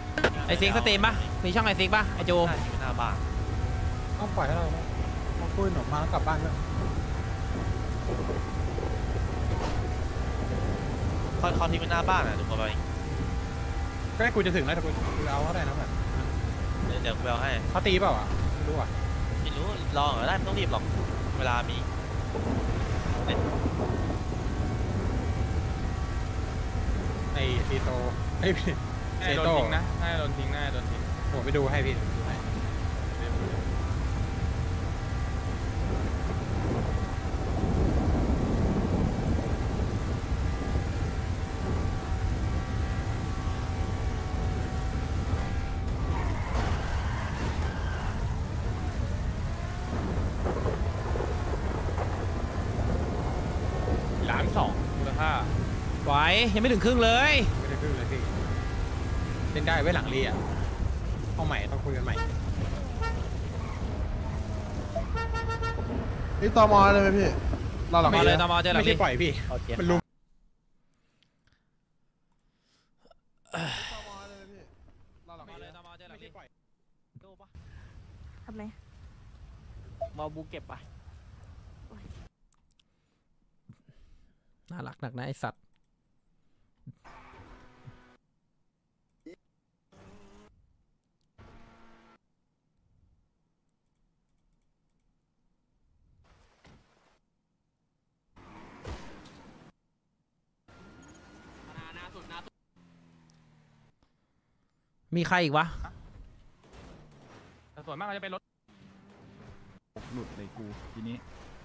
ไอซิกสตรีมปะมีช่องไอซิกปะไอจูหน้าบ้านต้องปล่อยให้เรามาคุยหนมมาแล้วกลับบ้านด้วยเขาทิ้งไว้หน้าบ้านอ่ะเดี๋ยวกูไปก็ให้กูจะถึงแล้วแต่กูเอาเขาได้นะแบบเดี๋ยวกูเอาให้เขาตีเปล่าอ่ะไม่รู้อ่ะไม่รู้ลองได้ไม่ต้องรีบหรอกเวลามีไอซีโตไอเซโต้นะน่าโดนทิ้งผมไปดูให้พี่ดูให้ 1,200,000มูลค่าไหวยังไม่ถึงครึ่งเลยไม่ได้ครึ่งเลยพี่เล่นได้ไว้หลังเรียเอาใหม่ต้องคุยกันใหม่นี่ตมเลยไหมพี่เราหลังมาเลยตมเจอหลังไม่ใช่ปล่อยพี่มันลุมทำไรมาบูเก็บไปน่ารักหนักนะไอสัตว์มีใครอีกวะแต่ส่วนมากก็จะเป็นรถหลุดเลยกูทีนี้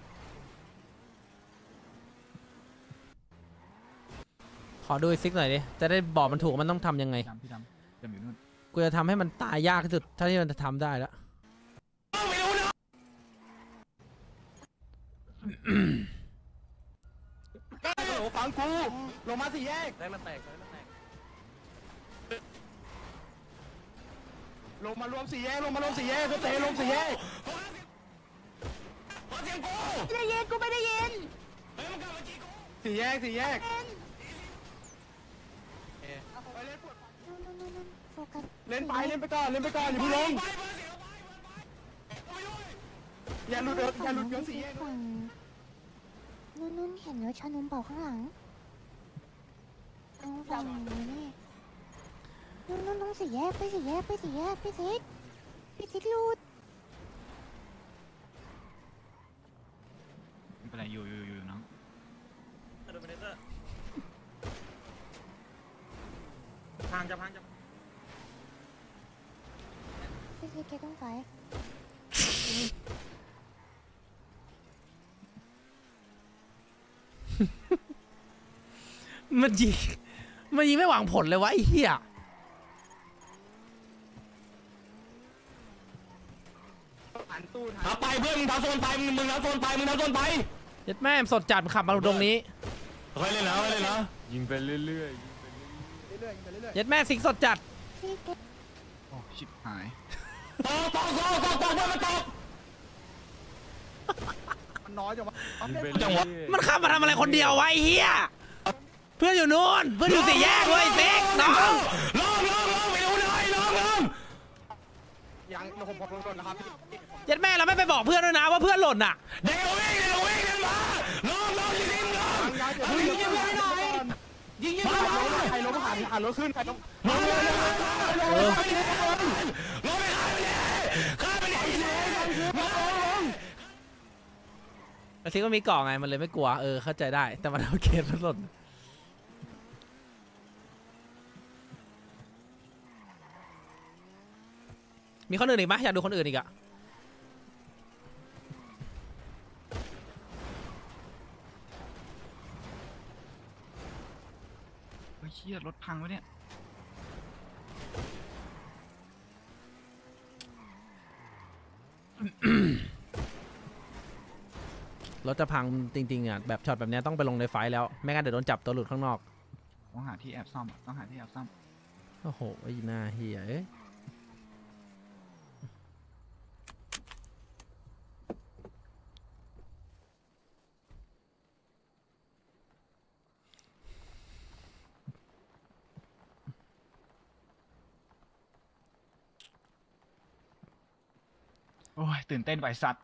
ขอดูซิกหน่อยดิจะได้บอกมันถูกมันต้องทำยังไงพี่ดำอยู่นู่นกูจะทำให้มันตายยากที่สุดเท่าที่มันจะทำได้แล้วฟังกูลงมาสี่แยกลงมารวมสี่แยกก็เตะลงสี่แยกไม่ได้ยินกูไม่ได้ยินสี่แยกเล่นไปก่อนอย่าเพิ่งลงอย่าหลุดเกินสี่แยกฝั่งนุ่นเห็นรถชนมเป่าข้างหลังฝั่งนี่นุ่นต้องสี่แยกไปสี่แยกพี่ซิกลูดไม่เป็นไรอยู่น้องพังจะพี่ซิกแกต้องไฟมันยิงไม่หวังผลเลยวะไอ้เหี้ยไปเพื่อนมึงทำโซนไปมึงทำโซนไปยัดแม่สดจัดขับมาตรงนี้ค่อยเล่นนะยิงไปเรื่อยยัดแม่สิงสดจัดโอ้ชิบหายตอกมันน้อยจังวะมันขับมาทำอะไรคนเดียววะไอ้เหี้ยเพื่อนอยู่นู้นเพื่อนอยู่สี่แยกเว้ยซิกน้องไปดูหน่อยน้องยังผมลงนะครับยัดแม่เราไม่ไปบอกเพื่อนด้วยนะว่าเพื่อนหล่นอ่ะเดี๋ยววิ่งกันมาน้องยิงใครล้มหันรถขึ้นใครล้มแต่ซิกก็มีเกาะไงมันเลยไม่กลัวเข้าใจได้แต่มันเอาเคสมันหล่นมีคนอื่นอีกไหมอยากดูคนอื่นอีกอะเชี่ยรถพังวะเนี่ยรถจะพังจริงๆอ่ะแบบช็อตแบบนี้ต้องไปลงในไฟแล้วไม่งั้นเดี๋ยวโดนจับตัวหลุดข้างนอกต้องหาที่แอบซ่อมโอ้โหไอ้หน้าเฮียโอ้ยตื่นเต้นไหวสัตว์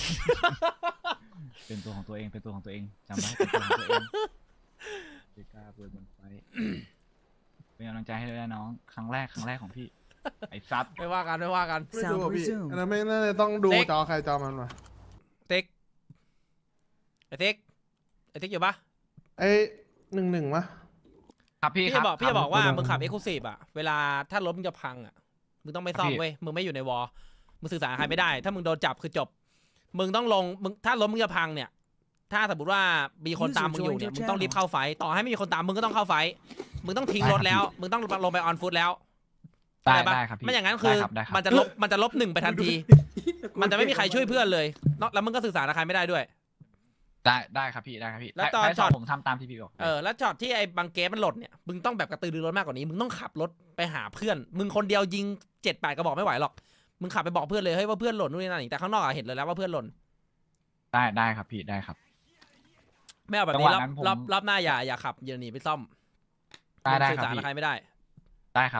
เป็นตัวของตัวเองเป็นตัวของตัวเองจำไว้เป็นตัวของตัวเองไม่กล้าเปิดบนไฟเป็นกำลังใจให้ด้วยนะน้องครั้งแรกของพี่ไอ้สัตว์ไม่ว่ากันไม่ว่ากันไม่ดูพี่อันนั้นไม่น่าจะต้องดูจอใครจอมันวะติ๊กไอ้ติ๊กอยู่ปะไอ้1-1วะครับพี่พี่ครับจะบอกว่าครับมึงขับ Exclusive อ่ะเวลาถ้ารถมึงจะพังอ่ะมึงต้องไม่ซ่อมเว้ยมึงไม่อยู่ในวอลมึงสื่อสารกับใครไม่ได้ถ้ามึงโดนจับคือจบมึงต้องลงมึงถ้ารถมึงจะพังเนี่ยถ้าสมมติว่ามีคนตามมึงอยู่เนี่ยมึงต้องรีบเข้าไฟต่อให้ไม่มีคนตามมึงก็ต้องเข้าไฟมึงต้องทิ้งรถแล้วมึงต้องลงไปออนฟุตแล้วได้ครับพี่ไม่อย่างนั้นคือได้ครับมันจะลบ1ไปทันทีมันจะไม่มีใครช่วยเพื่อนเลยแล้วมึงก็สื่อสารกับใครไม่ได้ด้วยได้ครับพี่ได้ครับพี่แล้วตอนให้ช็อตผมทำตามที่พี่บอกแล้วช็อตที่ไอ้บังเกสมันหล่นเนี่ยมึงต้องแบบกระตือรือร้นมากกว่านี้มึงต้องขับรถไปหาเพื่อนมึงคนเดียวยิง7-8กระบอกไม่ไหวหรอกมึงขับไปบอกเพื่อนเลยเฮ้ยว่าเพื่อนหล่นนู่นนี่นั่นแต่ข้างนอกเห็นเลยแล้วว่าเพื่อนหล่นได้ครับพี่ได้ครับไม่เอาแบบจังนี้หวะนั้นผมรอบหน้าอย่าขับอย่าหนีไปซ่อมได้สื่อครับสารพี่กับใครไม่ได้ได้ครับ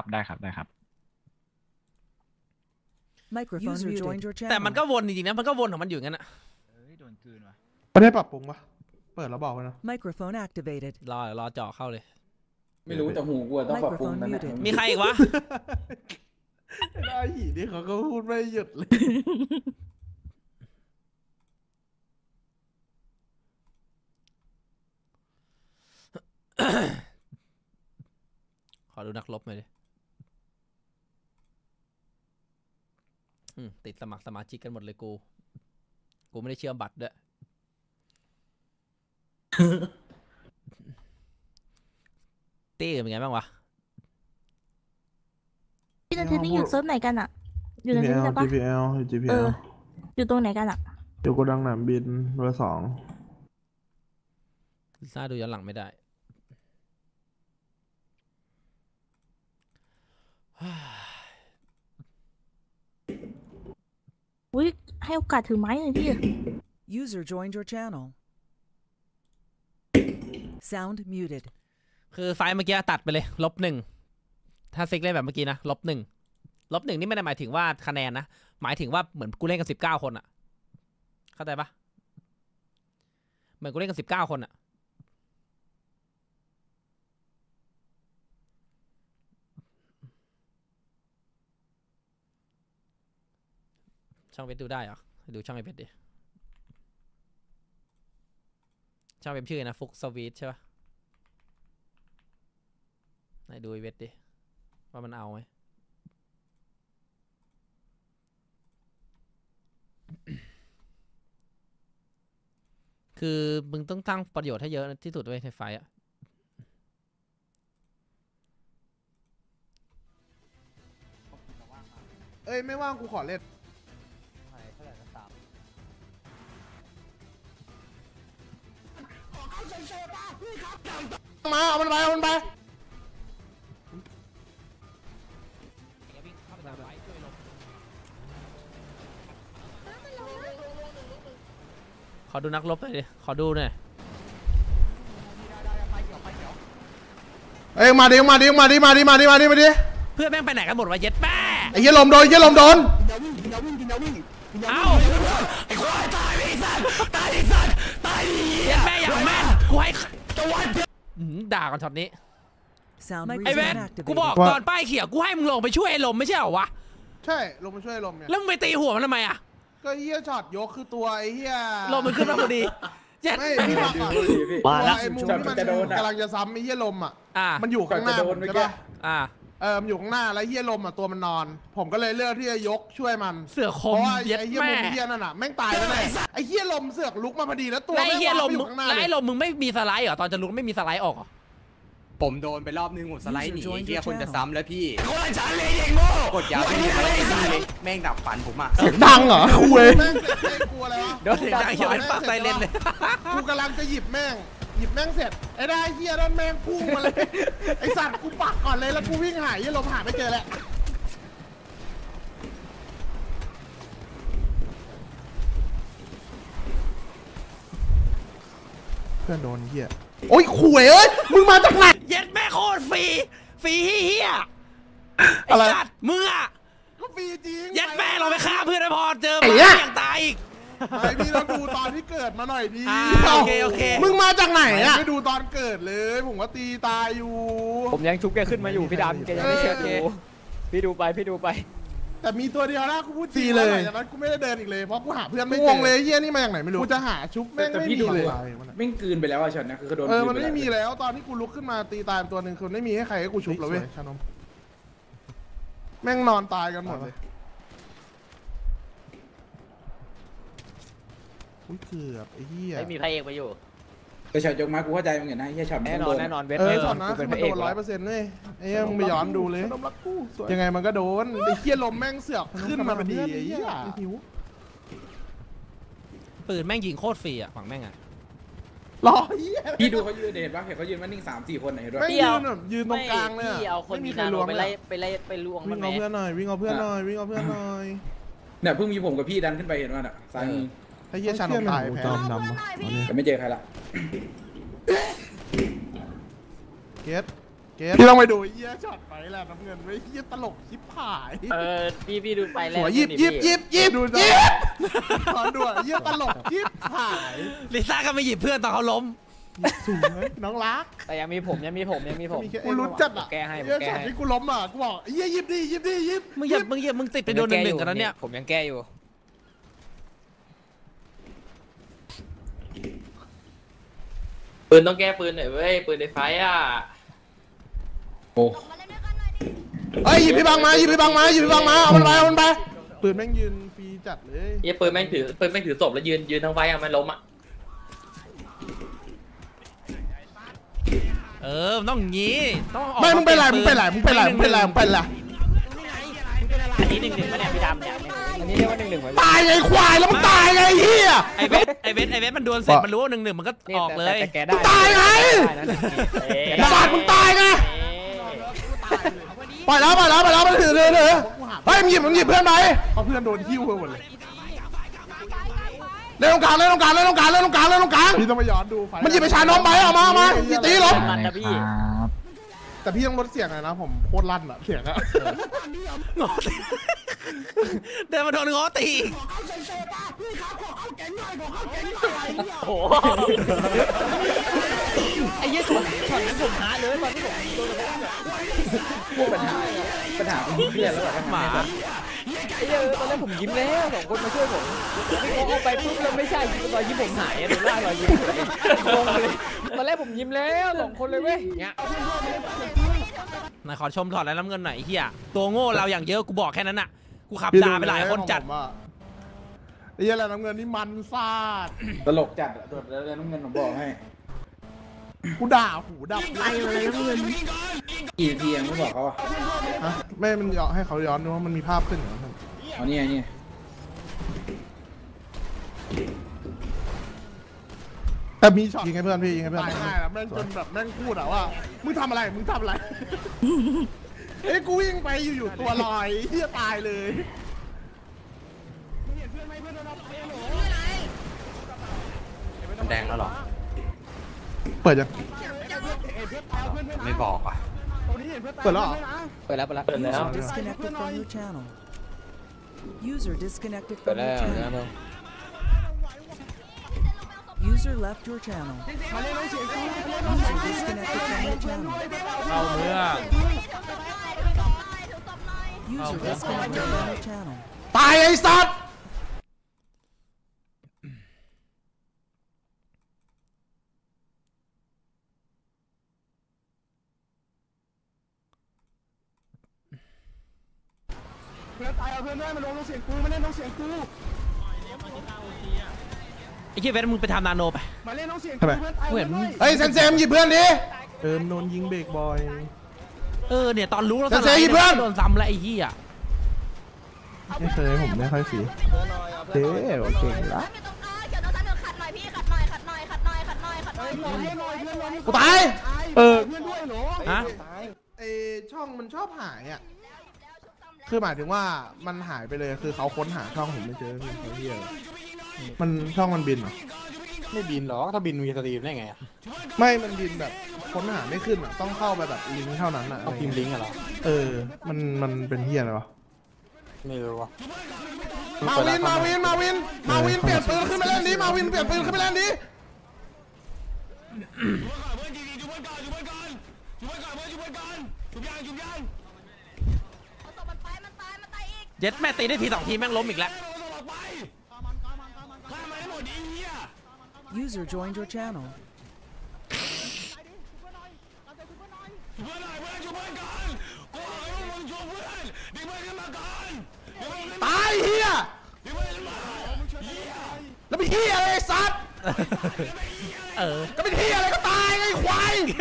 Microphone joined your channel. แต่มันก็วนจริงๆนะมันก็วนของมันอยู่งั้นอะเฮ้ยโดนกลืนว่ะไม่ได้ปรับปรุงปะเปิดแล้วบอกไว้นะ Microphone activated. รอจ่อเข้าเลยไม่รู้แต่หูกูอะต้องปรับปรุงกันนะ Microphone muted. มีใครอีกวะได้หีนี่เขาก็พูดไม่หยุดเลยขอดูนักรบหน่อยดิติดสมัครสมาชิกกันหมดเลยกูไม่ได้เชื่อมบัตรด้วย ตี้เป็นไงบ้างวะพี่นาทีนี้อยู่เซิร์ฟไหนกันอะอยู่ตรงนี้ใช่ปะ GPL อยู่ตรงไหนกันอะอยู่โกดังหนามบินเบอร์ 2 น่าดูย้อนหลังไม่ได้อุ้ยให้โอกาสถือไม้หน่อยพี่ User joined your channel. Sound muted. คือไฟล์เมื่อกี้ตัดไปเลย-1ถ้าซิกเล่นแบบเมื่อกี้นะ-1นี่ไม่ได้หมายถึงว่าคะแนนนะหมายถึงว่าเหมือนกูเล่นกัน19คนอะเข้าใจปะเหมือนกูเล่นกัน19คนอะช่องเว็บดูได้เหรอดูช่องไอเว็บดิช่องเว็บชื่อนะฟุกสวีทใช่ปะไหนดูไอเว็บดิว่ามันเอาไหม คือมึงต้องตั้งประโยชน์ให้เยอะที่สุดด้วยในไฟอะเอ้ยไม่ว่างกูขอเล่นมาเอามันไปขอดูนักรบหน่อยดิขอดูหน่อยเอ้ยมาดิเพื่อนแม่งไปไหนกันหมดวะเย็ดแม่ไอ้เหี้ยลมโดนเอ้าไอ้ควายตายไปสัตว์ตายเย็ดแม่อย่างแม่นกูให้ด่ากันช็อตนี้ Sound ไอ้เวท resume กูบอก activated. ตอนป้ายเขียวกูให้มึงลงไปช่วยไอ้ลมไม่ใช่เหรอวะใช่ลมมาช่วยลมเนี่ยแล้วมึงไปตีหัวมันทำไมอะก็เหี้ยช็อตยกคือตัวไอ้เหี้ยลมมันขึ้นมาพอดีเย็ดไม่พี่ฟังก่อนมาละไอ้มุมที่มันกำลังจะซ้ำไอ้เหี้ยลมอ่ะอ่ะมันอยู่ข้างหน้าผมใช่ปะอ่ะมันอยู่ข้างหน้าแล้วเหี้ยลมอ่ะตัวมันนอน ผมก็เลยเลือกที่จะยกช่วยมันเสือคเพมราะว่าเย็ดไอ้เหี้ยแม่มุมเหี้ยนั่นน่ะแม่งตายแล้วแน่ไอ้เหี้ยลมเสือกลุกมาพอดีแล้วตัวแล้วไอ้แม่งเหี้ยวางลมไปอมึยู่งข้างหน้าแล้วเลไอ้ยลมมึงไม่มีสไลด์เหรอตอนจะลุกไม่มีสไลด์ออกเหรอผมโดนไปรอบนึงผมสไลด์หนี User joined เฮีย your คนจะ channel. ซ้ำแล้วพี่คนฉันเลยเองโง่กดยาวไม่มีอะไรเลยแม่งดับฝันผมอ่ะดังเหรอคุยแม่งเสร็จไม่กลัวอะไรวะโดนเสียงดังเขียวเป็นปากไซเลนเลยกูกำลังจะหยิบแม่งเสร็จไอ้ได้เหี้ยนั่นแม่งพุ่งมาเลยไอ้สัตว์กูปักก่อนเลยแล้วกูวิ่งหายยี่ลมหาไม่เจอแล้วเพื่อนโดนเหี้ยโอ้ยข่วยเอ้ยมึงมาจากไหนเย็ดแม่โคตรฟรีเฮี้ยอะไรไอ้สัตว์มึงอะก็ฟรีจริงยัดแม่เราไปฆ่าเพื่อนนะพอเจอไอ้มาเหี้ยอย่างตายอีกไอ้พี่ต้องดูตอนที่เกิดมาหน่อยดีโอเคโอเคมึงมาจากไหนอ่ะไม่ดูตอนเกิดเลย ผมว่าตีตายอยู่ผมยังชุบแกขึ้นมาอยู่พี่ดำแกยังไม่เชื่อดูพี่ดูไปแต่มีตัวเดียวนะกูพูดจริงเลยจากนั้นกูไม่ได้เดินอีกเลยเพราะกูหาเพื่อนไม่เจอเลยเฮียนี่มาจากไหนไม่รู้กูจะหาชุบแม่งไม่มีเลยแม่งกลืนไปแล้วอะช็อตนะคือโดนมันไม่มีแล้วตอนที่กูลุกขึ้นมาตีตายตัวหนึ่งคือไม่มีให้ใครให้กูชุบแล้วเว้ยชานมแม่งนอนตายกันหมดเลยอุ้ยเกือบไอ้เหี้ยไม่มีพระเอกมาอยู่แต่ช็อตยกมากูเข้าใจมึงอย่างนะเฮียช็อตแน่นอนเวทช็อตนะคือมันโดน100%เลยไอ้เหี้ยมึงไปย้อนดูเลยยังไงมันก็โดนไอ้เหี้ยลมแม่งเสือกขึ้นมาพอดีไอ้เหี้ยปืนแม่งยิงโคตรฟรีอ่ะฝั่งแม่งอ่ะรอเหี้ยพี่ดูเขายืนเห็นปะเห็นเขายืนมันนิ่ง3-4 คนเห็นด้วยแม่งยืนแบบยืนตรงกลางเลยพี่เอาคนมีนาโนไปลวงวิ่มันงไหมเอาเพื่อนหน่อยวิ่งเอาเพื่อนหน่อยวิ่งเอาเพื่อนหน่อยเนี่ยเพิ่งมีผมกับพี่ดันขึ้นไปเห็นว่าน่ะซ้ายมือไอ้เหี้ยชานมตายแพ้แต่ไม่เจอใครละเกตพี่ต้องไปดูไอ้เหี้ยช็อตไปแหละน้ำเงินไอ้เหี้ยตลกชิบหายพี่ดูไปแล้วหัวยิบดูจ้ะขอดูไอ้เหี้ยตลกชิบหายลิซ่าก็ไม่หยิบเพื่อนตอนเขาล้มสูงเลยน้องรักแต่ยังมีผมกูรู้จัดอ่ะแก้ให้เหี้ยช็อตที่กูล้มอ่ะกูบอกไอ้เหี้ยยิบดิยิบมึงติดไปโดน1-1กันแล้วเนี่ยผมยังแก้อยู่ปืนต้องแก้ปืนหน่อยเว้ยปืนในไฟอ่ะโอ้เฮ้ยหยิบพี่บังมาเอามันไปปืนแม่งยืนฟรีจัดเลยไอ้ปืนแม่งถือศพแล้วยืนทั้งไฟอ่ะมันล้มอ่ะมันต้องงี้ต้องออกไม่มึงเป็นไรอันนี้1-1มาเนี่ยพี่ดำเนี่ยอันนี้เรียกว่า1-1 ตายไงควายแล้วมึงตายไงเหี้ยไอเวทมันดวลเสร็จมันรู้ว่า1-1มันก็ออกเลยแต่แกได้ตายไงสัตว์มึงตายไงปล่อยแล้วมันถือเฮ้ยมึงหยิบเพื่อนไปเพราะเพื่อนโดนหิ้วไปหมดเลยเล่นตรงกลางพี่ต้องไปย้อนดูมันหยิบไปชานมไปเอามาพี่ตีล้มมันนะพี่แต่พี่ต้องลดเสียงหน่อยนะผมโคตรลั่นอะเสียงอะงอตีเดินมาโดนงอตีโอ้โหไอ้เหี้ยช็อตนั้นผมหาเลยตอนที่ผมโดนพวกปัญหาเครียดแล้วแบบหมาไอ้เหี้ยตอนแรกผมยิ้มแล้ว2 คนมาช่วยผมพี่เขาเอาไปปุ๊บแล้วไม่ใช่รอยยิ้มผมหายโดนล่ารอยยิ้มเลยงงเลยตอนแรกผมยิ้มแล้ว2 คนเลยเว้ยเงี้ยนายขอชมถอดแล้วน้ำเงินหน่อยไอ้เหี้ยตัวโง่เราอย่างเยอะกูบอกแค่นั้นน่ะกูขับด่าไปหลายคนจัดไอ้เหี้ยอะไรน้ำเงินนี่มันซาดตลกจัดโดดแล้วน้ำเงินผมบอกให้กูด่าหูดับไปเลยน้ำเงินกี่ทียังไม่บอกเขาอ่ะไม่มันย้อนให้เขาย้อนดูว่ามันมีภาพขึ้นเหรอเอานี่แต่มีช็อตยิงให้เพื่อนตายง่ายแล้วแม่งจนแบบแม่งพูดอะว่ามึงทำอะไรเอ้ยกูวิ่งไปอยู่ตัวลอยเหี้ยตายเลยมันแดงแล้วหรอเปิดยังไม่บอกอ่ะเปิดแล้วเหรอเปิดแล้ว User disconnected from your channel. User disconnected from your channel. User left your channel. User disconnected from your channel. เอาเมื่อ User disconnected from your channel. ตายไอ้สัตว์เพื่อนตายเอาเพื่อนด้วยมันลงเสียงกูมาเล่นลงเสียงกูไอ้เหี้ยเวทมึงไปทำนาโนไปมาเล่นลงเสียงกูเพื่อนตายเหมือนเฮ้ยเซมหยิบเพื่อนดิโดนยิงเบรกบอยเนี่ยตอนรู้แล้วเซหยิบเพื่อนโดนซ้ำแล้วไอ้เหี้ยไม่เคยผมไม่ค่อยสีเท่โอเคละกูตายเพื่อนด้วยเหรอฮะไอช่องมันชอบหายอ่ะคือหมายถึงว่ามันหายไปเลยคือเขาค้นหาช่องผมไม่เจอคือเขาเหี้ยมันช่องมันบินเหรอไม่บินหรอถ้าบินมีสตรีมได้ไงอ่ะไม่มันบินแบบค้นหาไม่ขึ้นอ่ะต้องเข้าไปแบบลิงก์เท่านั้นอ่ะต้องพิมพ์ลิงก์เหรอมันเป็นเหี้ยอะไรวะโหไม่รู้ว่ะมาวินเปลี่ยนปืนขึ้นไปเล่นดิมาวินเปลี่ยนปืนขึ้นไปเล่นดิเย็ดแม่ตีได้ที2 ทีแม่งล้มอีกแล้ว User joined your channel. ตายเฮียแล้วเป็นเฮียอะไรสัตว์ก็เป็นเฮียอะไรก็ตายไงควาย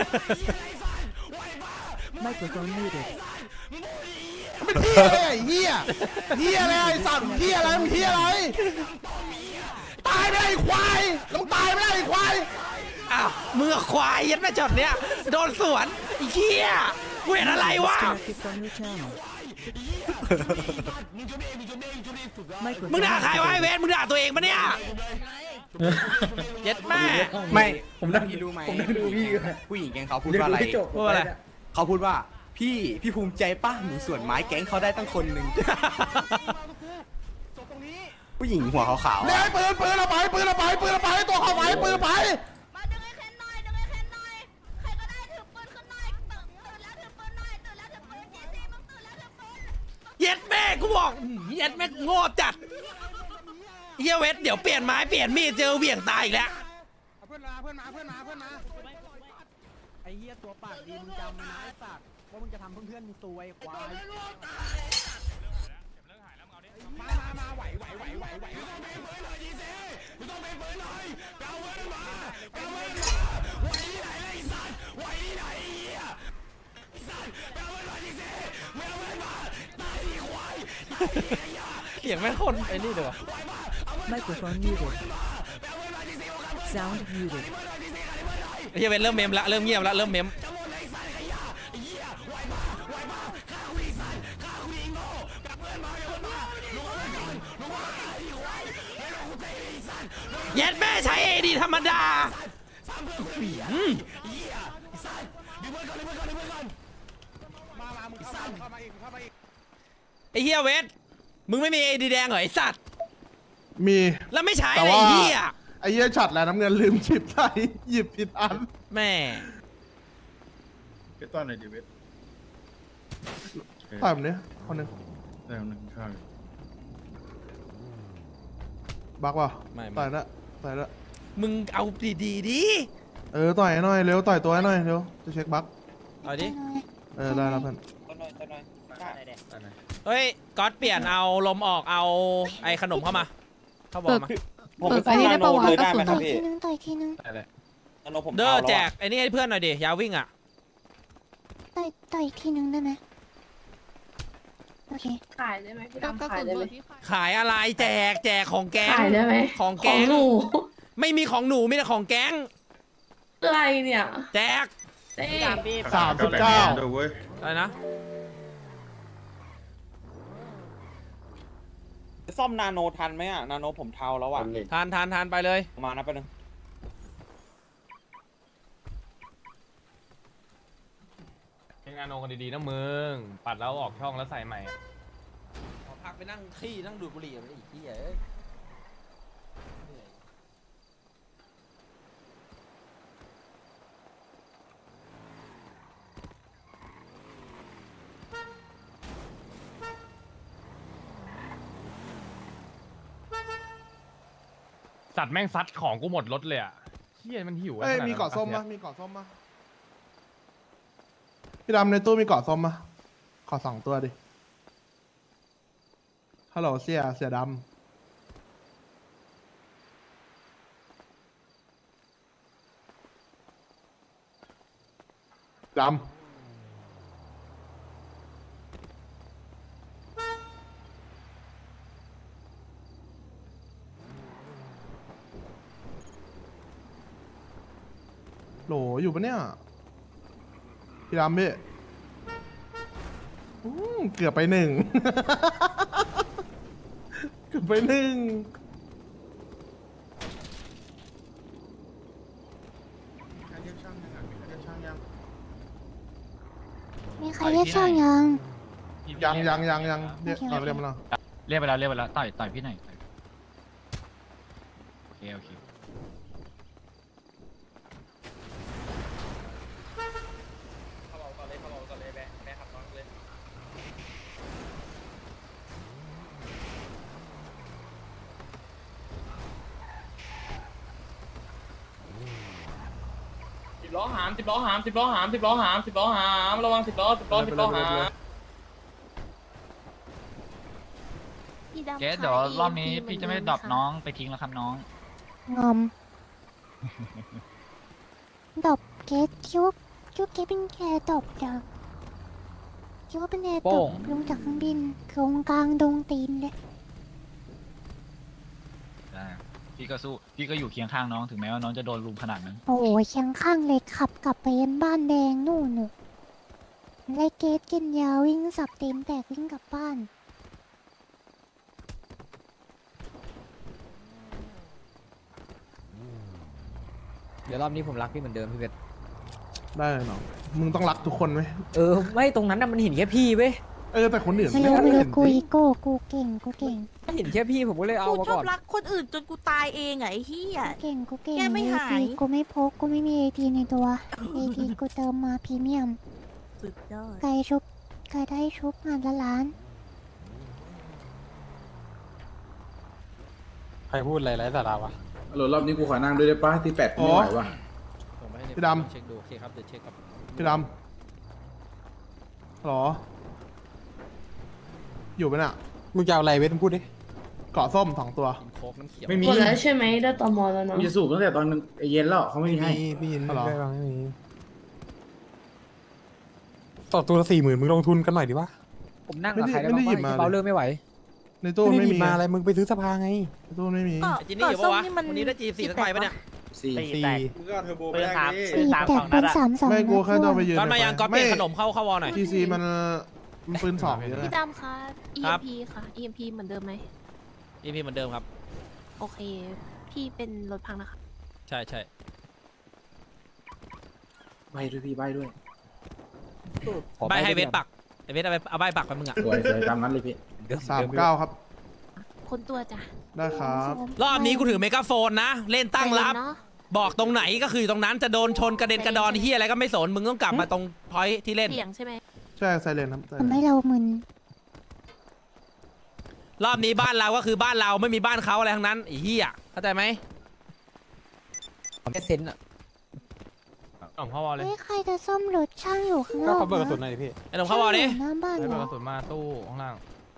Microphone muted. เป็นเฮียอะไรเฮียอะไรไอ้สัตว์เฮียอะไรมึงเฮียอะไรตายไม่ได้ควายแล้วมึงตายไม่ได้ควายอ้าวมือควายยัดแม่จดเนี้ยโดนสวนไอ้เหี้ยกูเห็นอะไรวะ Disconnected from your channel. มึงด่าใครวะไอ้เวทมึงด่าตัวเองปะเนี่ยเย็ดแม่ไม่ผมนั่งดูไหมผมนั่งดูพี่ผู้หญิงแก๊งเขาพูดว่าอะไรพูดว่าอะไรเขาพูดว่าพี่ภูมิใจป่ะหนูส่วนไม้แก๊งเขาได้ตั้งคนหนึ่งผู้หญิงหัวขาวๆเนี่ยปืนเอาไปตัวเข้าไปปืนไปมาดึงไอ้เคนหน่อยดึงไอ้เคนหน่อยใครก็ได้ถือปืนขึ้นหน่อยตื่นแล้วถือปืนหน่อยตื่นแล้วถือปืนจีซีมึงตื่นแล้วถือปืนเย็ดแม่กูบอกเย็ดแม่โง่จัดเฮียเวทเดี๋ยวเปลี่ยนไม้เปลี่ยนมีดเจอเหวี่ยงตายอีกแล้วเพื่อนมาไอ้เหี้ยตัวปากดีมึงจำไว้นะไอ้สัตว์ว่ามึงจะทำเพื่อนมึงซวยควายมาไหวเสียงแม่งคนไอ้นี่เดี๋ยว Microphone muted. Sound muted. เฮียเวทเริ่มเมมละเริ่มเงียบละเริ่มเมมเย็ดแม่ใช้เอดีธรรมดาไอ้เฮียเวทมึงไม่มีเอดีแดงเหรอไอ้สัตว์มีแล้วไม่ใช้แต่อะไรว่าเฮียไอ้เหี้ยช็อตแล้วน้ำเงินลืมชิปใส่หยิบผิดอันแม่เก็บต้อนหน่อยดิเวทต่อยผมเนี่ยคนหนึ่งได้คนหนึ่งข้าวบักเปล่าไม่ต่อยละมึงเอาดีๆดิต่อยหน่อยเร็วต่อยตัวให้หน่อยเร็วจะเช็คบักเอาดิได้แล้วเพื่อนเฮ้ยก๊อตเปลี่ยนเอาลมออกเอาไอ้ขนมเข้ามาเข้าบอกมาเปิดไฟให้ได้ปะวะกระสุนต่อยทีนึงต่อยทีนึงเด้อแจกไอ้นี่ให้เพื่อนหน่อยดิยาวิ่งอ่ะต่อยอีกทีนึงได้ไหมโอเคขายได้ไหมพี่ดำขายได้ไหมขายอะไรแจกของแก๊งขายได้ไหมของขอแก๊งงหนูไม่มีของหนูมีแต่ของแก๊งอะไรเนี่ยแจกเต้ 39 ดูเว้ยอะไรนะซ่อมนาโนทันไหมอ่ะนาโนผมเทาแล้วอ่ะทานไปเลยมานะแป๊บนึงเป็นงานโนกันดีๆนะมึงปัดแล้วออกช่องแล้วใส่ใหม่ขอพักไปนั่งขี้นั่งดูดบุหรี่อะไรอีกที่สัตว์แม่งซัดของกูหมดรถเลยอ่ะเฮียมันหิวมีเกาะส้มปะมีเกาะส้มปะพี่ดำในตู้มีเกาะส้มปะขอ2 ตัวดิฮัลโหลเสียดำโหลอยู่ปะเนี่ยพี่ดำพี่เกือบไป 1 เกือบไป 1 มีใครเรียกช่างยังยังเรียกเราเรียกมันหรอเรียกไปแล้วต่อยพี่หน่อยโอเค 10 ล้อหามระวัง10 ล้อหามเกสเดี๋ยวรอบนี้พี่จะไม่ดรอปน้องไปทิ้งแล้วครับน้องงอมดอบเกตคิดว่าเกตเป็นแกดอบจ้ะคิดว่าเป็นแอร์ดอบลงจากเครื่องบินลงกลางดงตีนเลยได้พี่ก็สู้พี่ก็อยู่เคียงข้างน้องถึงแม้ว่าน้องจะโดนลุมขนาดนั้นโอ้ยเคียงข้างเลยขับกลับไปยันบ้านแดงนู่นน่ะไล่เกตกินยาวิ่งสับเต็มแตกวิ่งกลับบ้านเดี๋ยวรอบนี้ผมรักพี่เหมือนเดิมพี่เพชรได้เลยน้องมึงต้องรักทุกคนไหมไม่ตรงนั้นน่ะมันเห็นแค่พี่เว้ยแต่คนอื่นไม่รู้กูอีโก้กูเก่งเห็นแค่พี่ผมก็เลยเอากูมาชอก่บอนรักคนอื่นจนกูตายเองไงเฮียกูเก่งแกไม่หายกูไม่พกกูไม่มีเอทีในตัวเอทีกูเติมมาพรีเมียมสุดยอดไก่ได้ชุบงานละล้านใครพูดอะไรไร้สาระวะรอบนี้กูขอนั่งด้วยได้ป่ะที่8ไม่ไหววะพี่ดำเช็คดูโอเคครับเดี๋ยวเช็คครับพี่ดำหรออยู่ไหมน่ะมึงจะเอาอะไรเว้ยมึงพูดดิเกาะส้ม2 ตัวกินโค้กน้ำเขียวไม่มีหมดแล้วใช่ไหมได้ตอมอแล้วเนาะมีสูบตั้งแต่ตอนเย็นแล้วเขาไม่มีให้พี่ยินหรอได้บ้างไม่มีต่อตัวละ40,000มึงลงทุนกันหน่อยดิวะผมนั่งกับใครได้บ้างวะเบาเริ่มไม่ไหวในตู้ไม่ไม่ได้หยิมีบมาอะไรมึงไปซื้อสภาไงในตู้ไม่มีก็ไอ้จินนี่อยู่ปะวะวันนี้ได้จี4สักใบปะเนี่ยมึงก็เทอร์โบไปได้ดิ 4 แตกเป็น3 ไม่กูแค่จะไปยืนก่อนมายังก่อนเปลี่ยนขนมเข้าวอลหน่อยทีซีมันปืน2เยอะพี่นะดำคะครับ EMP ค่ะ EMP เหมือนเดิมไหมอีพีเหมือนเดิมครับโอเค พี่เป็นรถพังนะคะใช่ใบด้วยพี่ใบด้วยใบให้เวทปักไอเวทเอาใบปักไปมึงอ่ะสวยตามนั้นเลยพี่ 39ครับคนตัวจ้ะได้ครับรอบนี้กูถือเมกาโฟนนะ เล่นตั้งรับใจเย็นเนอะบอกตรงไหนก็คือตรงนั้นจะโดนชนกระเด็นกระดอนที่อะไรก็ไม่สนมึงต้องกลับมาตรงพอยที่เล่นเสียงใช่ไหมใช่ไซเรนครับทำให้เรามึนรอบนี้บ้านเราก็คือบ้านเราไม่มีบ้านเขาอะไรทั้งนั้นไอ้เหี้ยเข้าใจไหมแค่เซนอะส่งเข้าวอลเลยใครจะซ่อมรถช่างอยู่ข้างนก็อกเขาเบิกกระสุนหน่อยดิพี่ไอ้หนุ่มเข้าวอลดิหน้าบ้านให้เหรเบิกอกระสุนมาตู้ข้างล่าง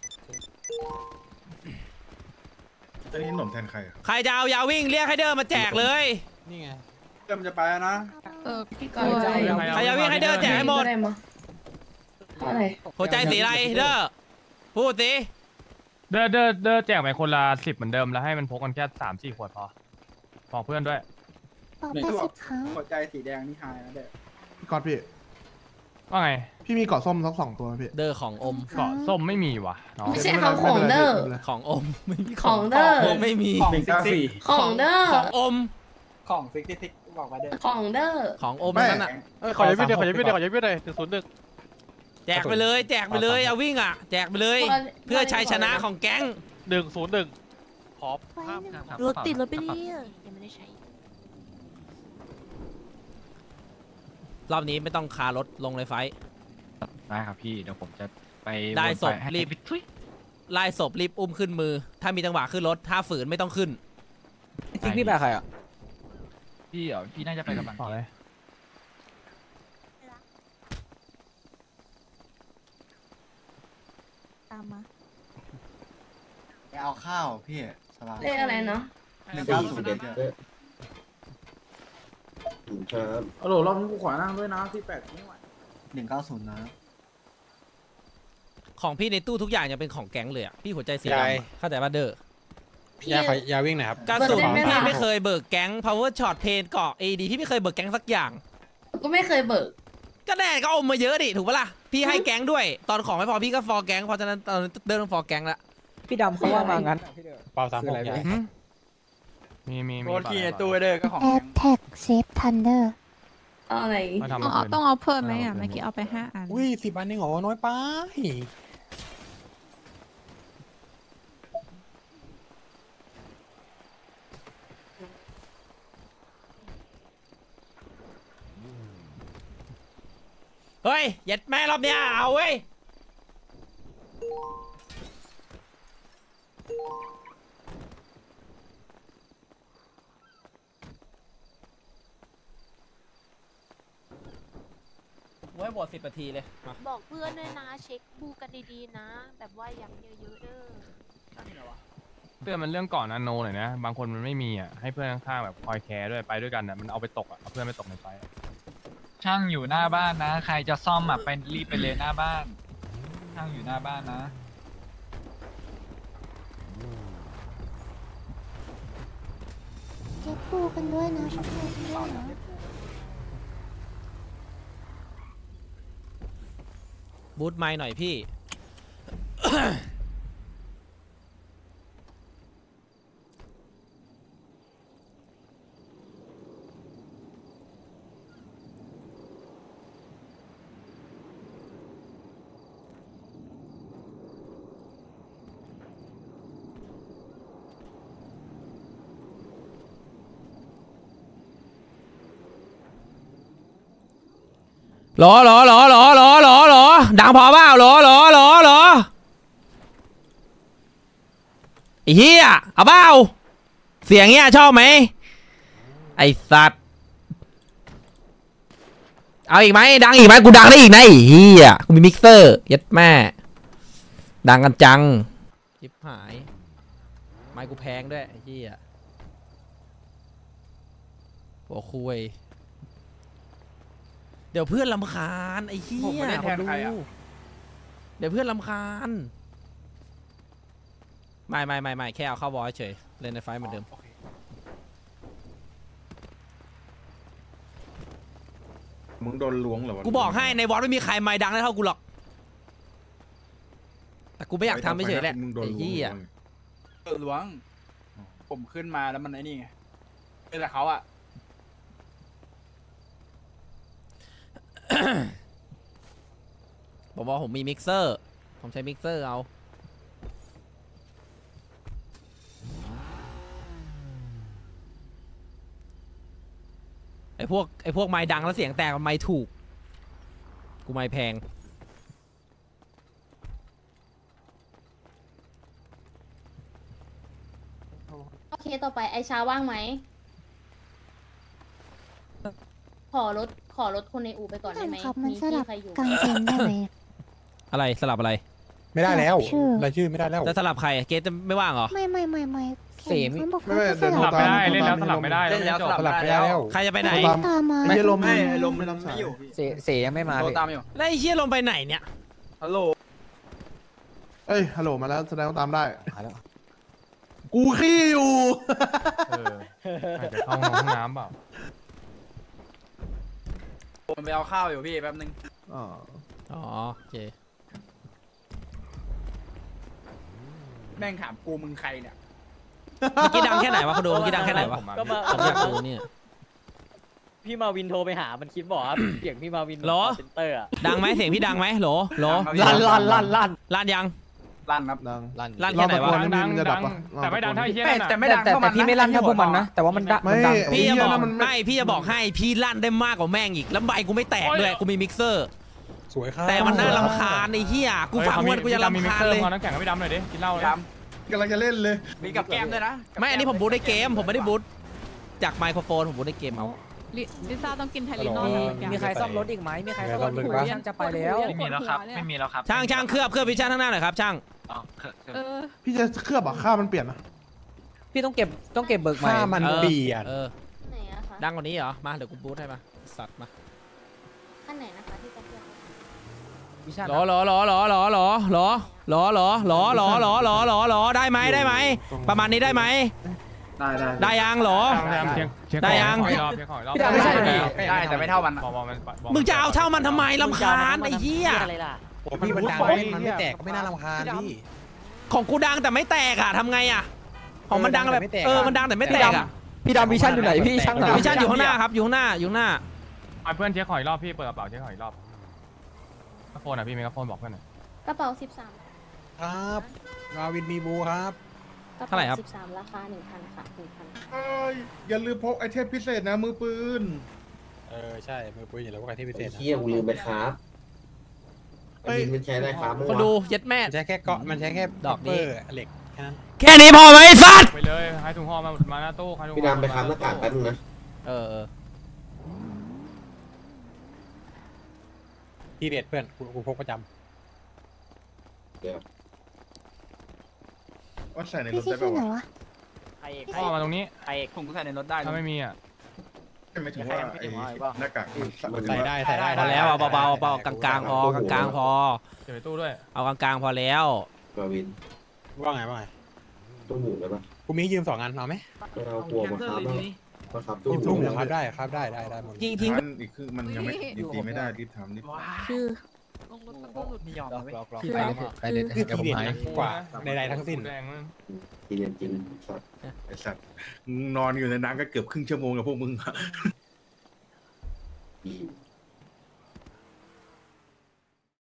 ตอนนี้หนุ่มแทนใครใครจะเอายาวิ่งเรียกให้เดินมาแจกเลยนี่ไงเริ่มจะไปแล้วนะพี่ก้อยใครจะวิ่งให้เดินแจกให้หมดได้มั้ยอะไรหัวใจสีอะไรเด้อพูดสิเด้อแจกไปคนละ10เหมือนเดิมแล้วให้มันพกกันแค่3-4 ขวดพอบอกเพื่อนด้วยบอกไป10 ครั้งหัวใจสีแดงนี่หายนะเด็กพี่ก๊อตพี่ว่าไงพี่มีเกาะส้มสัก2 ตัวพี่เด้อของอมเกาะส้มไม่มีว่ะน้องไม่ใช่เขาของเด้อของอมไม่มีของเด้ออมไม่มี 194 ของเด้อของอมของซิกซิกบอกมาเด้อของเด้อของอมไม่นั่นน่ะขอย้ำด้วย101 แจกไปเลยเอาวิ่งอ่ะแจกไปเลย เพื่อชัยชนะของแก๊งขอรถติดรถไปดิยังไม่ได้ใช้รอบนี้ไม่ต้องคารถลงเลยไฟท์ได้ครับพี่เดี๋ยวผมจะไปได้ศพวนปให้รีบทุยไล่ศพรีบอุ้มขึ้นมือ ถ้ามีจังหวะขึ้นรถถ้าฝืนไม่ต้องขึ้นจริงพี่ไปกับใครอ่ะพี่พี่น่าจะไปกับบังบอกเลยตามมาไปเอาข้าวพี่สบายเลขอะไรเนาะ 190เด็ดครับโอ้โหรอบนี้กูขอนั่งด้วยนะที่8ไม่ไหว190นะของพี่ในตู้ทุกอย่างจะเป็นของแก๊งเลยอ่ะพี่หัวใจสีดำอะเข้าใจป่ะเด้อพี่ยาวิ่งหน่อยครับกระสุนเบิกได้ไหมพี่ล่ะไม่เคยเบิกแก๊ง power shot เพนเกาะ AD พี่ไม่เคยเบิกแก๊งสักอย่างก็ไม่เคยเบิกก็แน่ก็อมมาเยอะดิถูกปะล่ะพี่ให้แก๊งด้วย ตอนของไม่พอพี่ก็ฟอร์แก๊งเพราะฉะนั้นตอนเดินฟอร์แก๊งละพี่ดำเขาว่ามางั้นพี่เด้อเปล่าคืออะไร 36 พี่มีโคตรขี้ในตู้เด้อก็ของแอดแท็กเซฟทันเดอร์เอาอะไรมาทำต้องเอาเพิ่มไหมอ่ะเมื่อกี้เอาไป5 อันอุ้ย10 อันเองเหรอน้อยไปเฮ้ยเย็ดแม่รอบเนี้ยเอาเว้ยไว้บท10 นาทีเลยมาบอกเพื่อนด้วยนะ เช็คบูกันดีๆนะ แบบว่าอย่างเยอะๆเด้อเตือนมันเรื่องก่อนนาโนหน่อยนะบางคนมันไม่มีอ่ะให้เพื่อนข้างๆแบบคอยแคร์ด้วยไปด้วยกันอ่ะมันเอาไปตกอ่ะเอาเพื่อนไปตกในไฟช่างอยู่หน้าบ้านนะ ใครจะซ่อมอ่ะไปรีบไปเลยหน้าบ้าน ช่างอยู่หน้าบ้านนะเก็บปูกันด้วยนะช่วยกันด้วยนะบูทไมค์หน่อยพี่ หรอดังพอเปล่าหรอไอ้เหี้ยเอาเปล่าเสียงเงี้ยชอบไหมไอ้สัตว์เอาอีกไหมดังอีกไหมกูดังได้อีกนะไอ้เหี้ยกูมีมิกเซอร์ยัดแม่ดังกันจังชิบหายไม้กูแพงด้วยไอ้เหี้ยโอ้คุยเดี๋ยวเพื่อนรำคาญไอ้เหี้ยผมไม่ได้แทนใครอ่ะเดี๋ยวเพื่อนรำคาญไม่แค่เอาเข้าวอลเฉยเล่นในไฟเหมือนเดิมมึงโดนล้วงเหรอวะกูบอกให้ในวอลไม่มีใครไม่ดังได้เท่ากูหรอกแต่กูไม่อยากทำไม่เฉยแหละไอ้เหี้ยล้วงผมขึ้นมาแล้วมันไอ้นี่ไงเป็นแต่เขาอะบอกว่าผมมีมิกเซอร์ผมใช้มิกเซอร์เอาไอพวกไม้ดังแล้วเสียงแตกไม้ถูกกูไม้แพงโอเคต่อไปไอชาว่างไหมขอรถคนในอู่ไปก่อนได้ไหมครับมันมีสลับใครอยู่กางเกงได้ไหมอะไรสลับอะไรไม่ได้แล้วชื่อรายชื่อไม่ได้แล้วจะสลับใครเกตจะไม่ว่างเหรอไม่เสียงเขาบอกว่าจะสสลัลับบไม่ได้เล่นแล้วสลับไม่ได้เล่นแล้วสลับไม่ได้แล้วใครจะไปไหนตามมาไม่ใช่ลมไม่ให้ลมไม่รับสายอยู่เสยังไม่มาโทรพี่ตามอยู่แล้วไอ้เชี่ยลงไปไหนเนี่ยฮัลโหลเอ้ยฮัลโหลมาแล้วแสดงว่าตามได้มาแล้วกูขี้อยู่อาจจะเข้าห้องน้ำเปล่าผมไปเอาข้าวอยู่พี่แป๊บนึงอ๋ออ๋อโอเคแม่งถามกูมึงใครเนี่ยเมื่อกี้ดังแค่ไหนวะเขาดูเมื่อกี้ดังแค่ไหนวะก็มาผมอยากดูเนี่ยพี่มาวินโทรไปหามันคิดบอกว่าเสียงพี่มาวินหรอเซนเตอร์อะดังไหมเสียงพี่ดังไหมโหลลั่นลั่นยังลั่นครับดังลั่นแค่ไหนวะดังมันจะดับปะแต่ไม่ดังเท่าไอ้เหี้ยนั่นแต่น่ะไม่ดังแต่เท่ามันพี่ไม่ลั่นเท่าพวกมันนะ แต่ว่ามันดังไม่มันดังพี่จะบอกมันไม่พี่จะบอกให้พี่ลั่นได้มากกว่าแม่งอีกแล้วใบกูไม่แตกด้วยกูมีมิกเซอร์สวยครับแต่มันน่ารำคาญไอ้เหี้ยกูฟังมันกูจะรำคาญเลยพอน้ำแข็งกับพี่ดำหน่อยดิกินเหล้าเลยครับกำลังจะเล่นเลยมีกับแก้มด้วยนะไม่อันนี้ผมบูทในเกมผมไม่ได้บูทจากไมโครโฟนผมบูทในเกมเอาลิซ่าต้องกินไทลินอลมีใครซ่อมรถอีกไหมมีใครซ่อมรถอีกไหมช่างจะไปแล้วไม่มีแล้วครับ ไม่มีแล้วครับช่างเคลือบวิชั่นข้างหน้าหน่อยครับช่างอ๋อพี่จะเคลือบอ่ะค่ามันเปลี่ยนนะพี่ต้องเก็บเบิกใหม่ค่ามันเปลี่ยนไหนอะคะดังกว่านี้เหรอมาเดี๋ยวกูบูทให้มาสัตว์มาอันไหนนะคะที่จะเพื่อนวิชั่นหรอได้ไหมประมาณนี้ได้ไหม ได้ยังหรอ ได้ยังพี่ดำไม่ใช่เหรอได้แต่ไม่เท่ามันมึงจะเอาเท่ามันทำไมลำคาญไอ้เหี้ยพี่มันดังมันไม่แตกก็ไม่น่ารำคาญพี่ของกูดังแต่ไม่แตกอะทำไงอะของมันดังแบบมันดังแต่ไม่แตกอะพี่ดำวิชั่นอยู่ไหนพี่ช่างหน่อยวิชั่นอยู่ข้างหน้าครับอยู่ข้างหน้าเพื่อนเช็คหอยรอบพี่เปิดกระเป๋าเช็คหอยรอบกระโฟนอ่ะพี่มีกระโฟนบอกเพื่อนหน่อยกระเป๋า13 ครับมาวินมีบูครับกระเท่าไหร่ครับเป๋า13ราคา 1,000 ค่ะ 1,000 อย่าลืมพกไอเทมพิเศษนะมือปืนใช่มือปืนอยู่แล้วก็ที่พิเศษเฮียกูลืมไปครับมันใช้ได้ครับคนดูเย็ดแม่ใช้แค่เกาะมันใช้แค่ดอกนี้เหล็กแค่นั้นแค่นี้พอไหมไอ้สัตว์ไปเลยหายถุงห่อมาหน้าตู้หายถุงห่อพี่ดำไปค้ำหน้ากากแป๊บนึงนะพี่เด็ดเพื่อนกูพกประจเดี๋ยวว่าใส่ในรพี่ถที่ได้ขึ้ป่านไหนวะวะห่อมาตรงนี้ไอ้ผมก็ใส่ในรถได้ถ้าไม่มีอ่ะไม่ถึงว่าไอ้หน้ากากำใส่ได้ใส่ได้พอแล้วเอาเบาๆเบากลางๆพอกลางๆพอเก็บในตู้ด้วยเอากลางๆพอแล้วมาวินว่าไงตู้หมูได้ปะกูมียืม2 อันเอาไหมไม่เอากลัวมาครับมาครับตู้ตู้หหมูมูครับได้หมดทิ้งอีกคือมันยังไม่ตีไม่ได้รีบทำรีบคือไม่ยอมเลยคือไปเลยคือทีเด็ดนะกว่าใดๆทั้งสิ้นแดงมันทีเดียนจริงสัตว์ไอ้สัตว์นอนอยู่ในน้ำก็เกือบครึ่งชั่วโมงกับพวกมึงอี